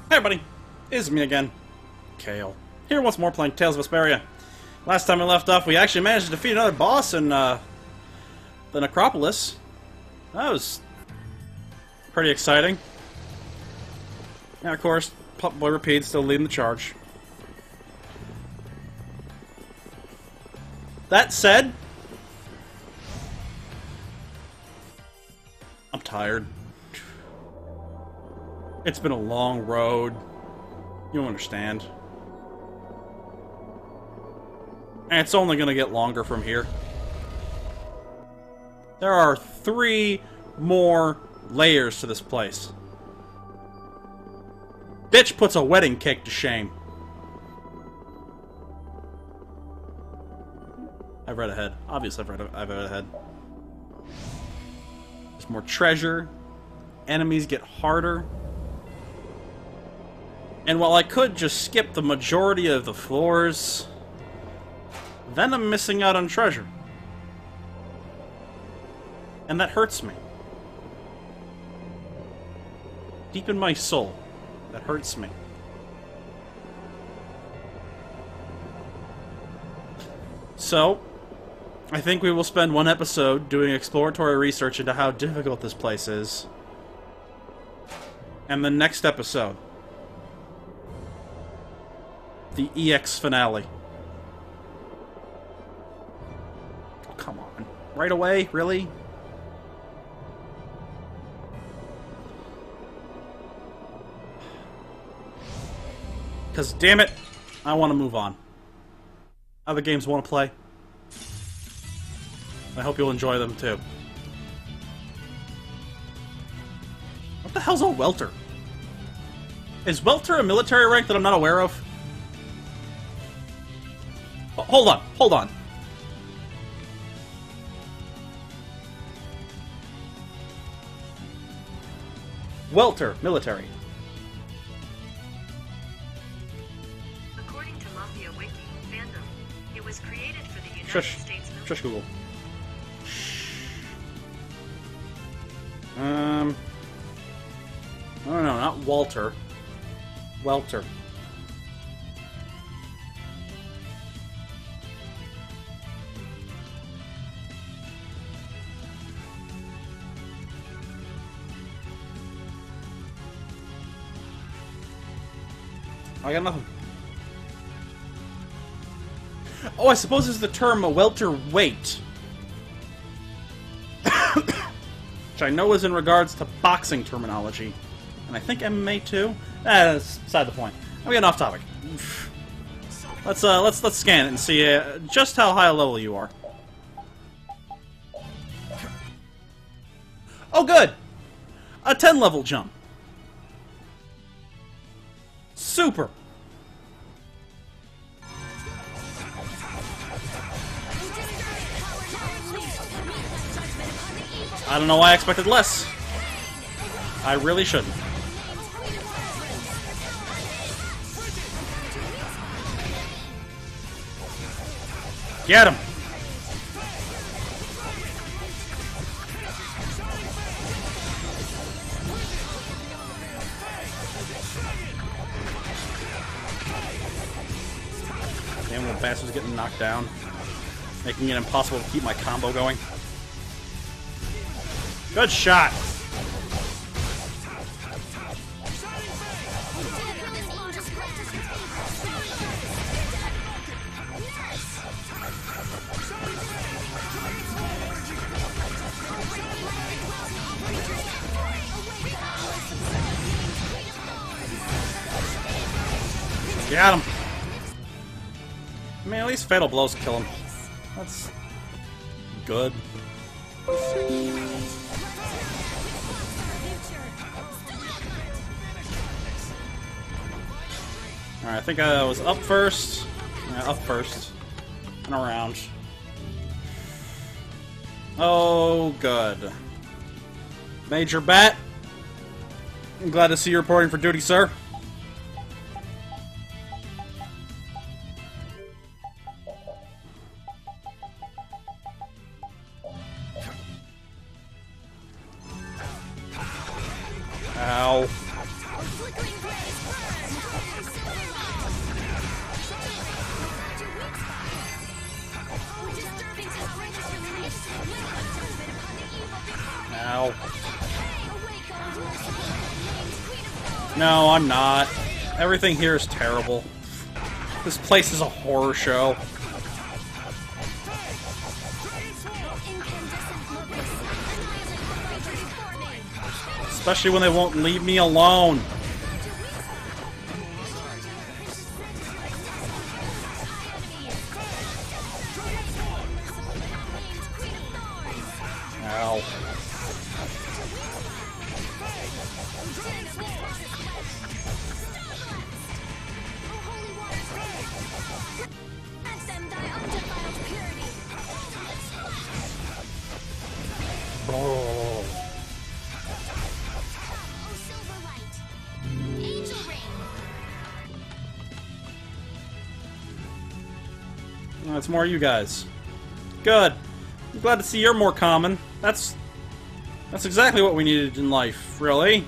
Hey everybody, it's me again, Kale. Here once more playing Tales of Vesperia. Last time we left off, we actually managed to defeat another boss in the Necropolis. That was pretty exciting. And of course, Pup Boy Repeat still leading the charge. That said, I'm tired. It's been a long road. You don't understand. And it's only gonna get longer from here. There are 3 more layers to this place. Bitch puts a wedding cake to shame. I've read ahead. Obviously I've read ahead. There's more treasure. Enemies get harder. And while I could just skip the majority of the floors, then I'm missing out on treasure. And that hurts me. Deep in my soul, that hurts me. So, I think we will spend one episode doing exploratory research into how difficult this place is. And the next episode, the EX finale. Oh, come on. Right away? Really? Because, damn it, I want to move on. Other games want to play. I hope you'll enjoy them, too. What the hell's a welter? Is welter a military rank that I'm not aware of? Oh, hold on. Welter, military. According to Mafia Wiki, fandom, it was created for the United Shush. States military. Shush, Google. I don't know, not Walter. Welter. I got nothing. Oh, I suppose it's the term welterweight. Which I know is in regards to boxing terminology. And I think MMA too? That's beside the point. I'm getting off topic. Let's scan it and see just how high a level you are. Oh good! A 10 level jump. Super! I don't know why I expected less. I really shouldn't. Get him! Damn little bastard's getting knocked down. Making it impossible to keep my combo going. Good shot! Got him! I mean, at least Fatal Blows kill him. That's good. Alright, I think I was up first. Yeah, up first. And around. Oh, good. Major Bat. I'm glad to see you reporting for duty, sir. Ow. Ow. No, I'm not. Everything here is terrible. This place is a horror show. Especially when they won't leave me alone. Ow. Oh. That's more you guys. Good. I'm glad to see you're more common. That's exactly what we needed in life, really.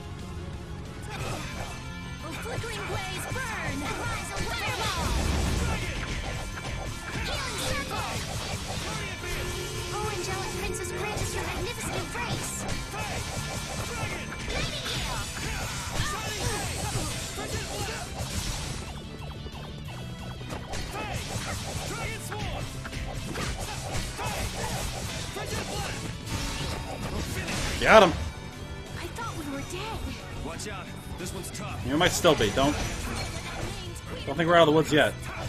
Got him. I thought we were dead. Watch out. This one's tough. You might still be. Don't think we're out of the woods yet.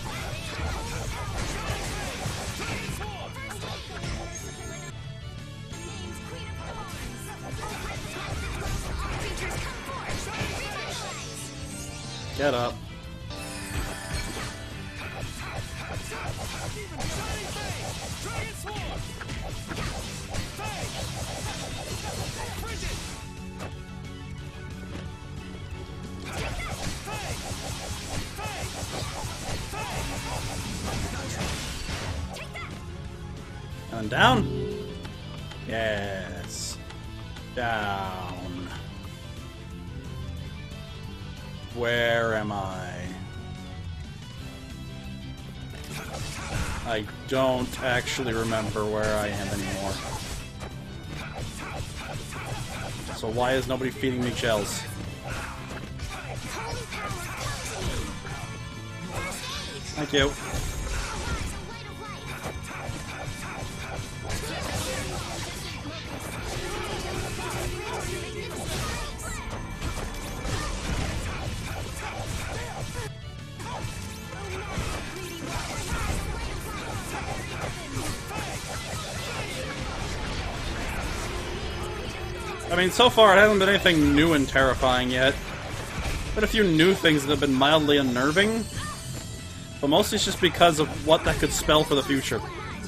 Get up. And down? Yes. Down. Where am I? I don't actually remember where I am anymore. So why is nobody feeding me shells? Thank you. I mean, so far it hasn't been anything new and terrifying yet. Been a few new things that have been mildly unnerving, but mostly it's just because of what that could spell for the future.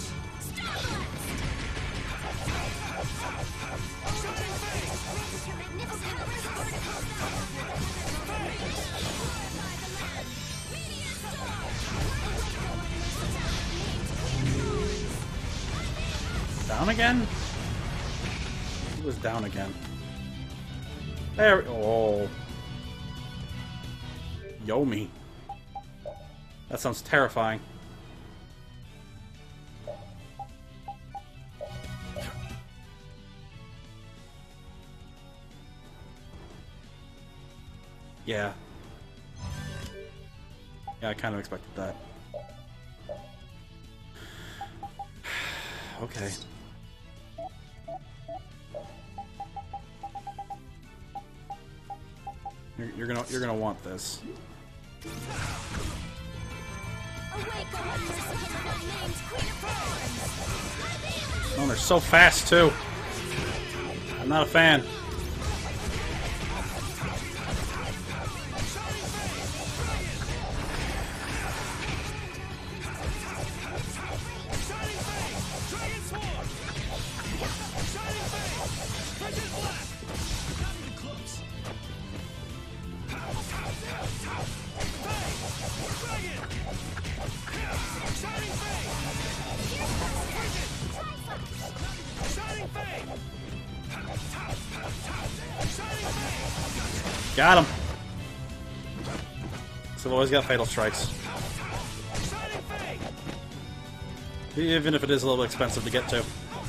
Down again? It was down again. There. Oh. Yomi. That sounds terrifying. Yeah. Yeah, I kind of expected that. Okay. You're gonna want this. Oh, they're so fast too. I'm not a fan. Got him. So I've always got fatal strikes. Even if it is a little expensive to get to.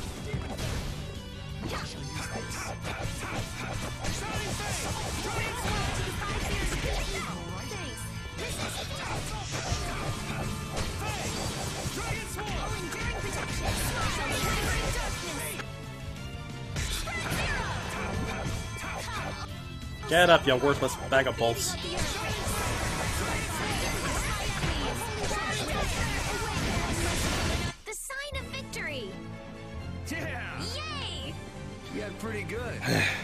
Get up, you worthless bag of bolts. The sign of victory! Yeah! Yay! You got pretty good.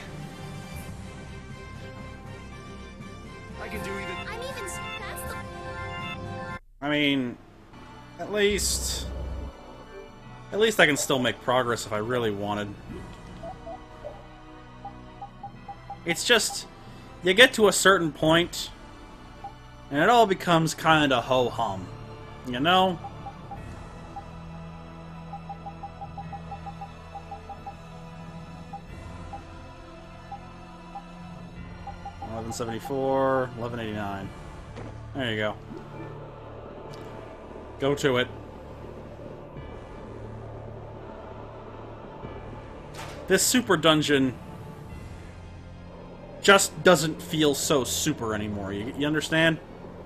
I can do even... I'm even past the... I mean, at least I can still make progress if I really wanted. It's just, you get to a certain point, and it all becomes kinda ho-hum. You know? $11.74, $11.89. There you go. Go to it. This super dungeon just doesn't feel so super anymore. You understand?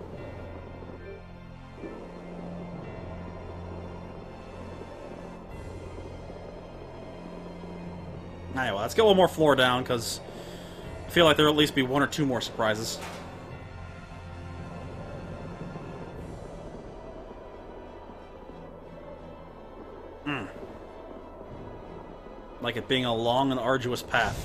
Anyway, let's get one more floor down, because I feel like there'll at least be one or two more surprises. Like it being a long and arduous path.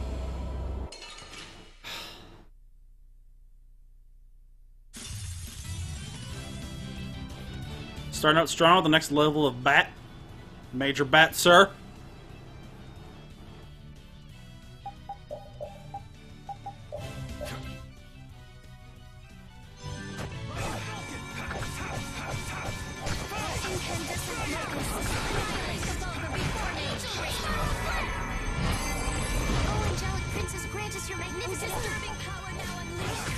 Starting out strong with the next level of bat. Major bat, sir. Oh, angelic princess, grant us your magnificent disturbing power now unleashed.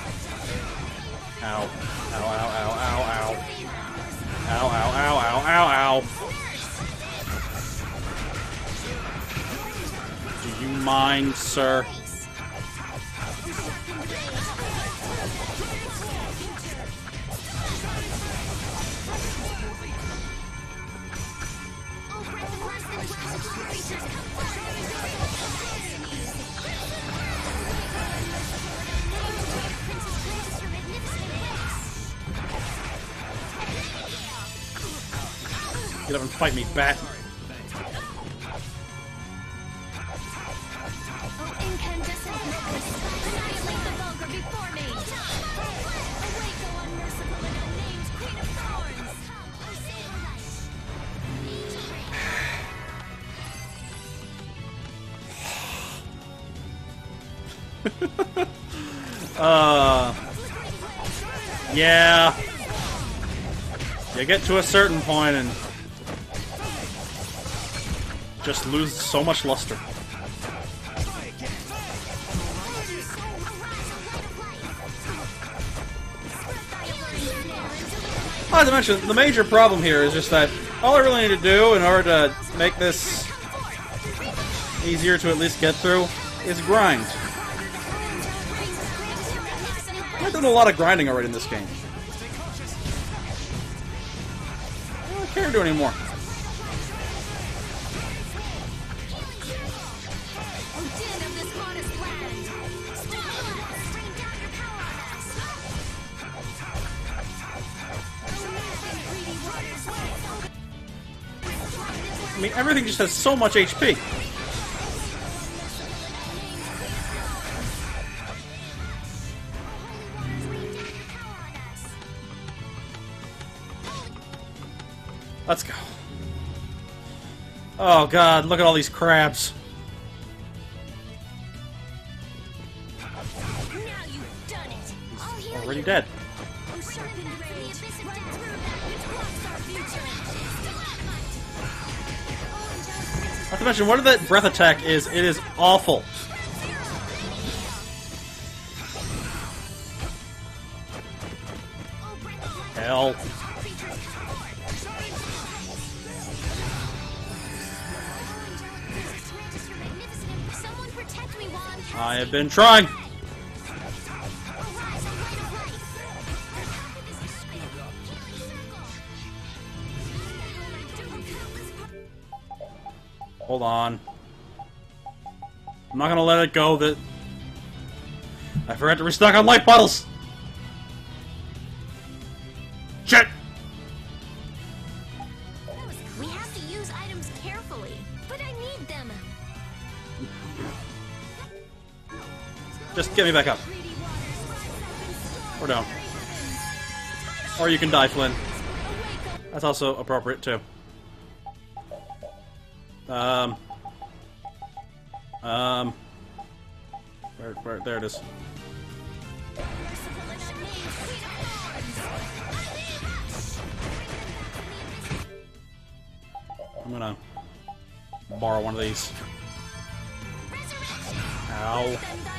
Ow. Ow, ow, ow, ow, ow. Ow, ow, ow, ow, ow, ow. Do you mind, sir? Get up and fight me, bat. Oh, incandescent necklace, annihilate the vulgar before me. Awake, O unmerciful and unnamed Queen of Thorns. Come, O save Yeah. You get to a certain point and just lose so much luster. Not to mention, the major problem here is just that all I really need to do in order to make this easier to at least get through is grind. I've done a lot of grinding already in this game. I don't care to do anymore. I mean, everything just has so much HP. Let's go. Oh god, look at all these crabs. Now you've done it. I'll heal Already you. dead. Oh, sharpened ray, the abyss of death through that which blocks our future. Oh, angelic princess. Not to mention, what that breath attack is, it is awful. hell? Someone protect me while I'm casting. I have been trying! Hold on. I'm not gonna let it go that I forgot to restock on life bottles! Shit! We have to use items carefully, but I need them. Just get me back up. Or down. Or you can die, Flynn. That's also appropriate, too. Where, there it is. I'm gonna borrow one of these. Ow.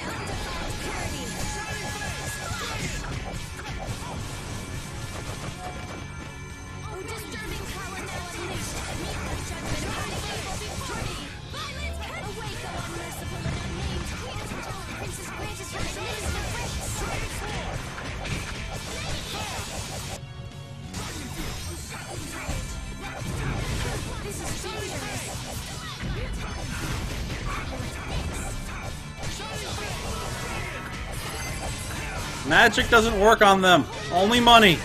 Magic doesn't work on them. Only money.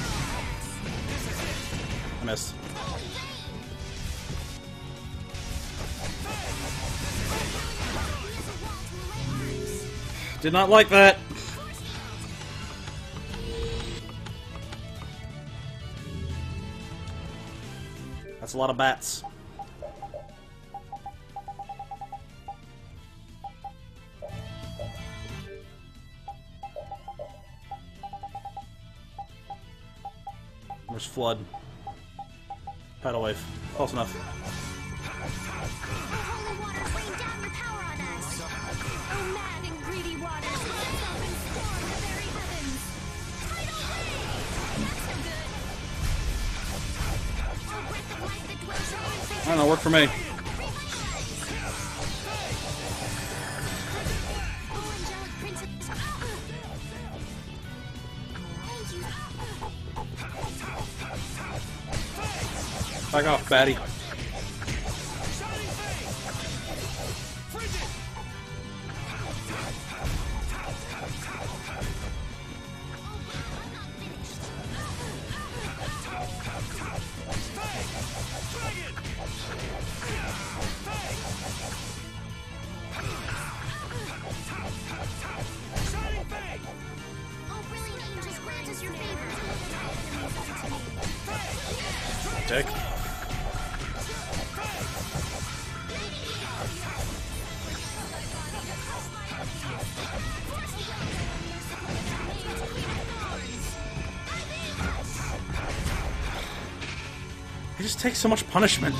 I missed. Did not like that. That's a lot of bats. Where's Flood? Tidal wave. Close enough. Holy waters rain down your power on us. Oh, mad and greedy waters, rise up and storm the very heavens. Tidal wave! Not so good. Oh, breath of life that dwells among creatures. I don't know, work for me. Oh, angelic princess. Thank you. Back off, baddie. Oh, brilliant angels, grant us your favor. Dick. He just takes so much punishment.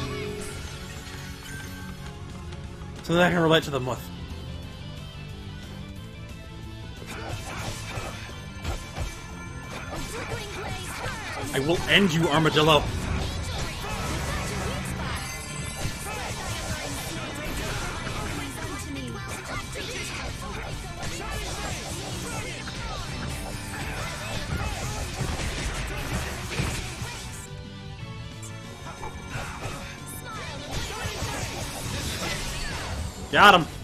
So that I can relate to them with. I will end you, Armadillo. Got him.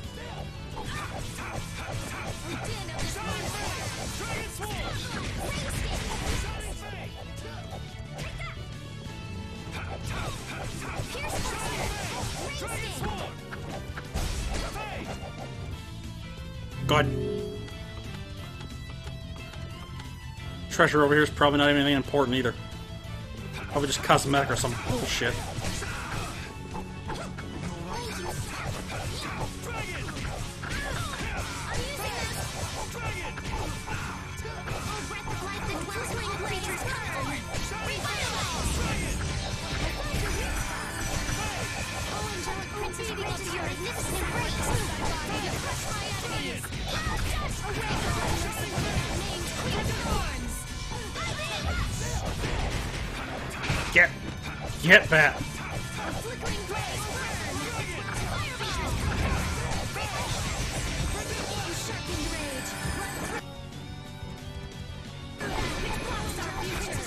Good. Treasure over here is probably not even anything important either. Probably just cosmetic or some bullshit. Get back! Flickering blaze burn. Sharpened rage. Blocks our future.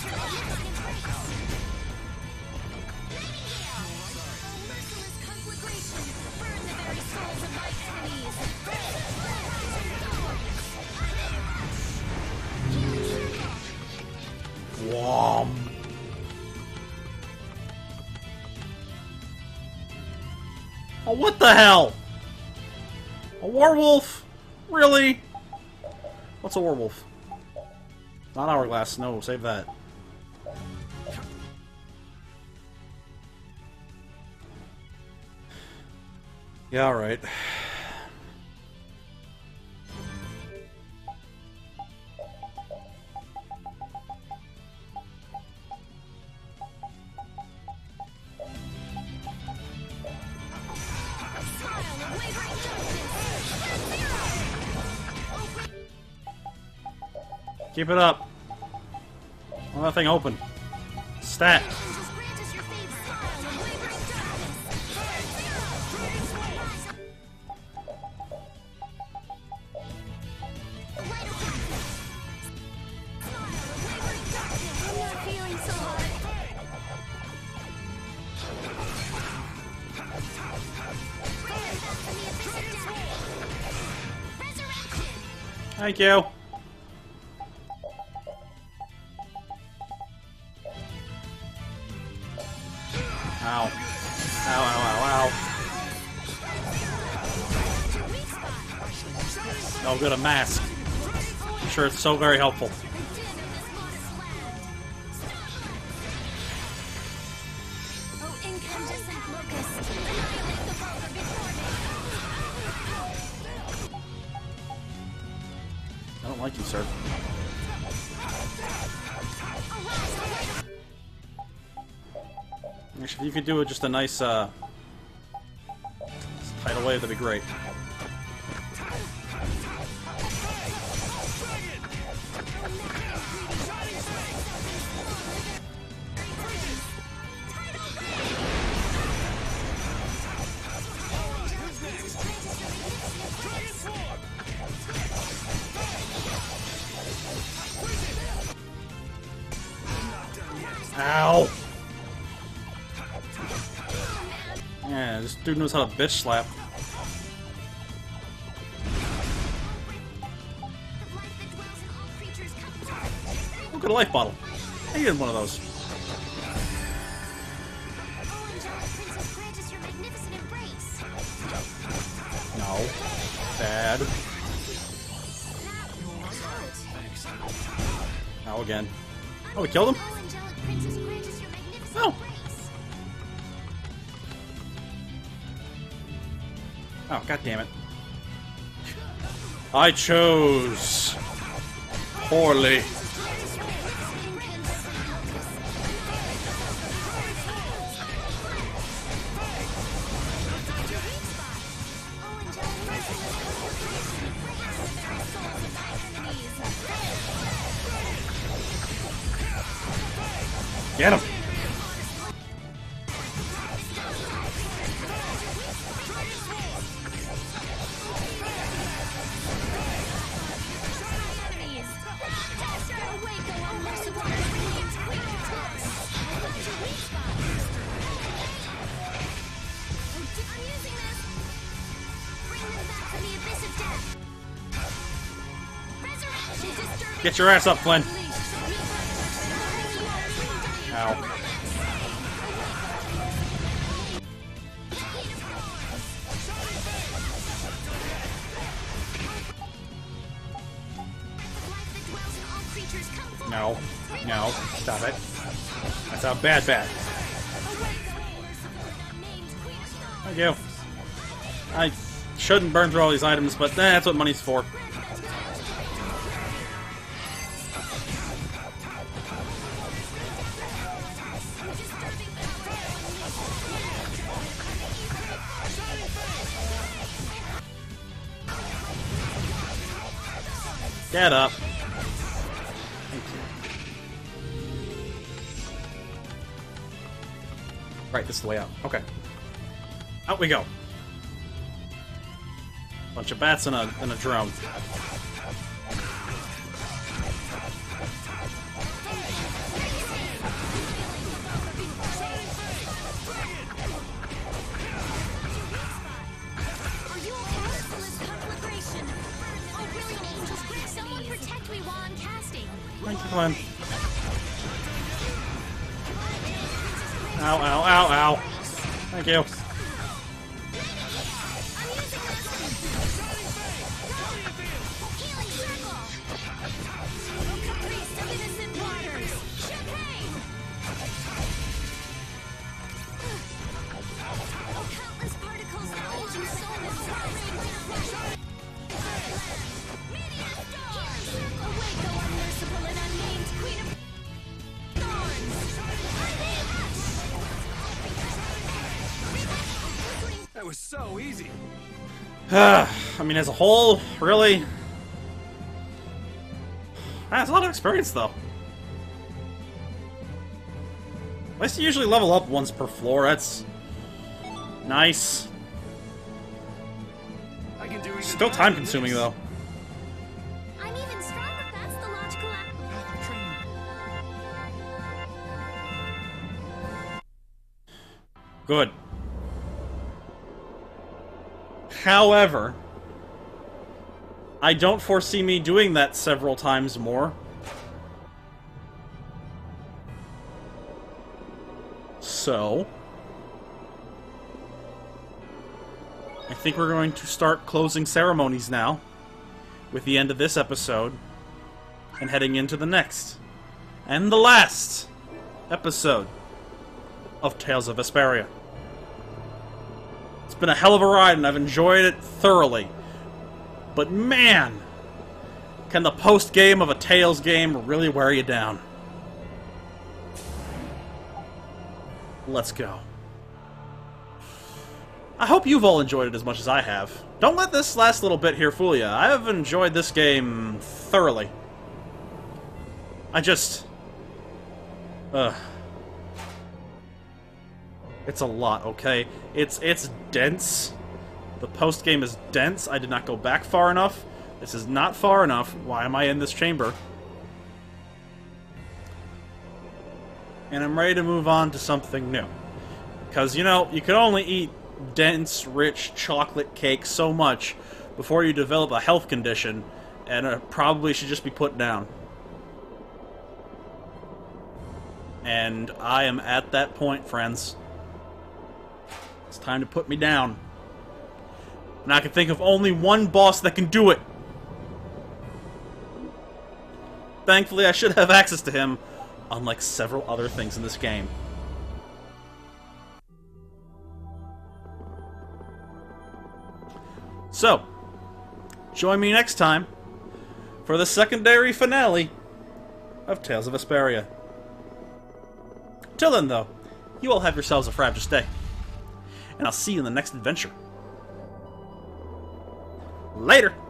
Merciless conflagration. Burn the very souls of my enemies. Whom. Oh, what the hell? A werewolf? Really? What's a werewolf? Not hourglass. No, save that. Yeah, alright. Keep it up. Well, that thing open. Stat. Thank you. Ow. Ow, ow, ow, ow. Oh, good, a mask. I'm sure it's so very helpful. I don't like you, sir. Actually, if you could do just a nice, tidal wave, that'd be great. Ow! Yeah, this dude knows how to bitch slap. Look at a life bottle. I needed one of those. No. Bad. Now again. Oh, we killed him? Oh. Oh, god damn it. I chose poorly. Get him! Get your ass up, Flynn! Ow. No. No. Stop it. That's how bad. Thank you. I shouldn't burn through all these items, but that's what money's for. Get up. Thank you. Right, this is the way out. Okay. Out we go. Bunch of bats and a drone. Are you okay? Conflagration. Oh, brilliant angels, quick, someone protect me while I'm casting. Thank you, Glenn. Ow, ow, ow, ow. Thank you. Healing circle. Caprice of innocent waters. Champagne. Oh, countless particles that hold your soul in Meteor storm. Awake, O unmerciful and unnamed queen of thorns. That was so easy. I mean, as a whole, really? That's a lot of experience, though. At least you usually level up once per floor. That's nice. I can do even Still better time than consuming, this. though. I'm even stronger. That's the logical Good. However, I don't foresee me doing that several times more. So, I think we're going to start closing ceremonies now, with the end of this episode, and heading into the next, and the last episode of Tales of Vesperia. It's been a hell of a ride, and I've enjoyed it thoroughly. But man, can the post-game of a Tales game really wear you down. Let's go. I hope you've all enjoyed it as much as I have. Don't let this last little bit here fool you. I have enjoyed this game thoroughly. I just... It's a lot, okay? It's dense. The post-game is dense. I did not go back far enough. This is not far enough. Why am I in this chamber? And I'm ready to move on to something new. Because, you know, you can only eat dense, rich chocolate cake so much before you develop a health condition, and it probably should just be put down. And I am at that point, friends. It's time to put me down. And I can think of only one boss that can do it. Thankfully, I should have access to him, unlike several other things in this game. So, join me next time for the secondary finale of Tales of Vesperia. Till then, though, you all have yourselves a frabjous day, and I'll see you in the next adventure. Later!